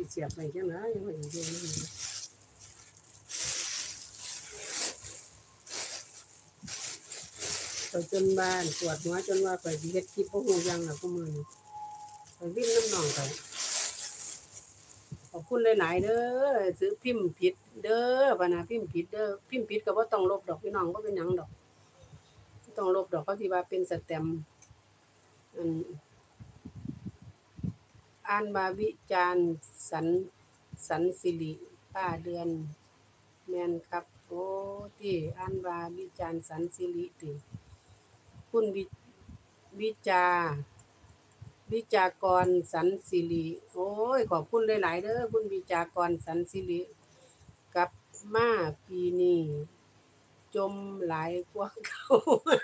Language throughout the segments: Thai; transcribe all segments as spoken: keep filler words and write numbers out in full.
เสียบไปจังนะยังไม่อยู่ไปจนบ้านปวดหัวจนว่าไปเฮ็ดคลิปพวกหูยังน่ะพวกมึงไปวิ่งน้ำหนองไปขอบคุณหลายๆเด้อซื้อพิมพ์ผิดเด้อปะนะพิมพ์ผิดเด้อพิมพ์ผิดก็บ่ต้องลบดอกพี่น้องบ่เป็นหยังดอกต้องลบดอกเขาที่ว่าเป็นสแตมป์อันอ่านบาวิจารณ์สันสันสิริป้าเดือนแม่นครับโอ้ที่อ่านบาวิจารณ์สันสิริติคุณวิวิจาวิจากรสันสิริโอ้ยขอบคุณหลายๆเด้อคุณวิจากรสันสิริกลับมาปีนี้จมหลายกว่าเก่า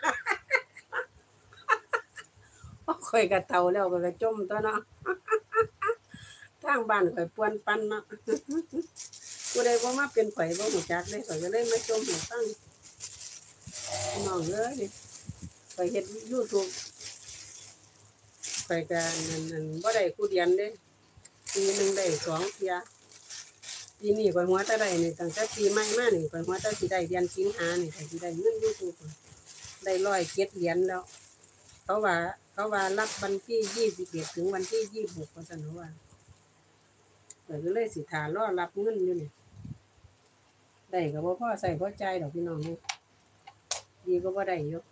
ข่อยก็เฒ่าแล้วก็จมตัวเนาะทางบ้านข่อยป่วนปันเนาะผู้ใดบ่มาเป็นข่อยบ่รู้จักเลยข่อยก็เลยมาจมให้ฟังน้องเอ้ยข่อยเฮ็ด YouTube ข่อยก็นั่นๆบ่ได้ผู้เดียนเด้ปีนึงได้สองเที่ยปีนี้ข่อยหัวแต่ได้นี่ตั้งแต่ปีใหม่มานี่ข่อยหัวแต่สิได้เดือนสิงหานี่ข่อยสิได้เงิน YouTube ได้หนึ่งร้อยเจ็ดเหรียญแล้วเขาว่าเขาว่ารับวันที่ยี่สิบเอ็ดถึงวันที่ยี่สิบหกว่าซั่นว่าข่อยก็เลยสิท่ารอรับเงินอยู่นี่ได้ก็บ่พอใช้พอจ่ายดอกพี่น้องนี่ดีก็บ่ได้อยู่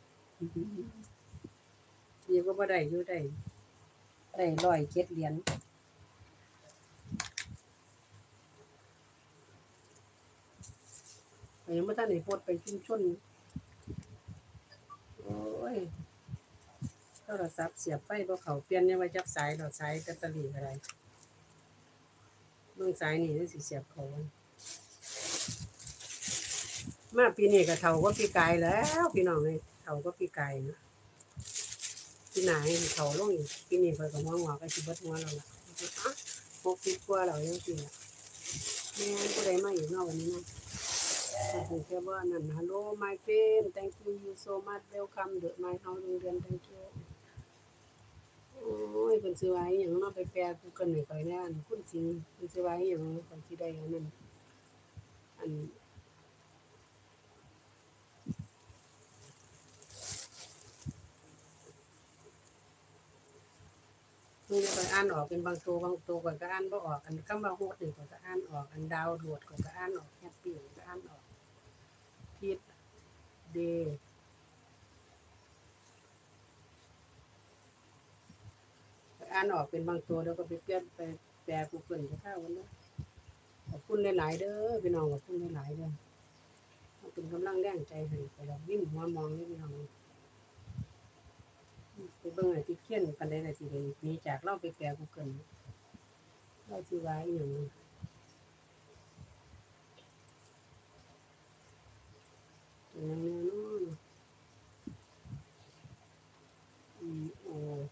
ดีก็บ่ได้อยู่ได้ได้หนึ่งร้อยเจ็ดเหรียญข้อยยังบ่ทันได้โพสต์ไปชุมชนโอ้ยโทรศัพท์เสียบไฟบ่เข้าเปลี่ยนยังว่าจักสายดอกสายแบตเตอรี่ก็ได้เบิ่งสายนี่สิเสียบเข้ามาปีนี้ก็เฒ่ากว่าปีกายแล้วพี่น้องเอ้ยเฒ่ากว่าปีกายนะปีหน้าให้เฒ่าลงอีกปีนี้ข้อยก็หัวงอกก็สิเบิดหัวแล้วล่ะหกสิบกว่าแล้วจังซี่ล่ะแม่นผู้ใดมาอีกเนาะวันนี้นะโอเคบ่นั่น Hello my friend thank you you so much welcome the my house โรงเรียน thank you โอ้ยเพิ่นสิว่าอีหยังเนาะไปแปล Google ให้ข้อยแหน่อันคุณสิงเพิ่นสิว่าอีหยังข้อยสิได้อันนั้นอันนี่ข้อยอ่านออกเป็นบางตัวบางตัวข้อยก็อ่านบ่ออกอันคำว่าโฮดนี่ข้อยก็อ่านออกอันดาวโหลดข้อยก็อ่านออกแฮปปี้ก็อ่านออกพีทเดย์อ่านออกเป็นบางตัวแล้วก็ไปเปลี่ยนไปแปล Google จะเข้ากันเนาะขอบคุณหลายๆเด้อพี่น้องขอบคุณหลายๆเด้อเป็นกำลังแรงใจให้ไปดอกวิ่งหัวมองนี่พี่น้องไปเบิ่งไอ้ที่เขียนปานใดน่ะสิได้หนีจากเราไปแปล Google เราสิว่าอีหยังจังนั้นแน่เนาะ E O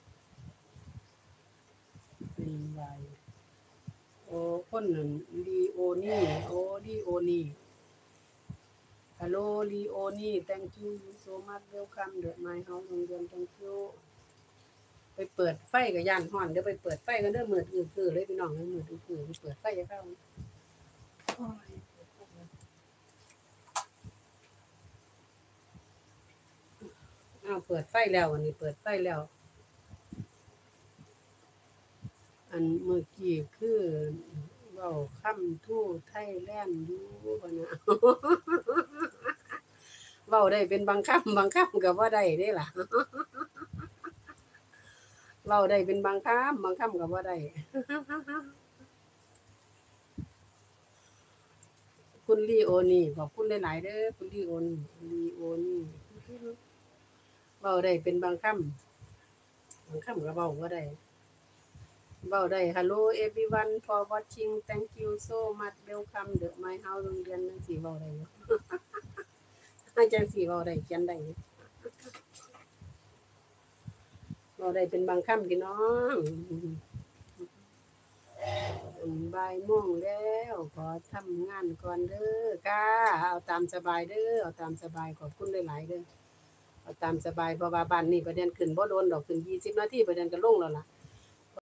เป็น Y โอ้คนนั้นลีโอนี่โอ้ลีโอนี่ Hello ลีโอนี่ thank you you so much welcome the my house โรงเรียน thank you ไปเปิดไฟก็ย้านร้อนเดี๋ยวไปเปิดไฟกันเด้อมืดอื้อๆเลยพี่น้องมืดอื้อๆไปเปิดไฟให้เขาโอ้ยอ้าวเปิดไฟแล้ววันนี้เปิดไฟแล้วอันเมื่อกี้คือเว้าคำทู่ไทยแลนด์อยู่บ่นะเว้าได้เป็นบางคำบางคำก็บ่ได้เด้ล่ะเว้าได้เป็นบางคำบางคำก็บ่ได้คุณลีโอนี่ขอบคุณหลายๆเด้อคุณลีโอนี่ลีโอนี่เว้าได้เป็นบางคำบางคำก็เว้าบ่ได้เว้าได้ Hello everyone for watching thank you so much welcome the my house โรงเรียนจังซี่เว้าได้อยู่จังซี่เว้าได้เขียนได้เว้าได้เป็นบางคำพี่น้องบ่ายโมงแล้วขอทำงานก่อนเด้อค่ะเอาตามสบายเด้อเอาตามสบายขอบคุณหลายๆเด้อเอาตามสบายเพราะว่าบ้านนี้ประเด็นขึ้นบ่โดนดอกขึ้นยี่สิบนาทีประเด็นก็ลงแล้วล่ะ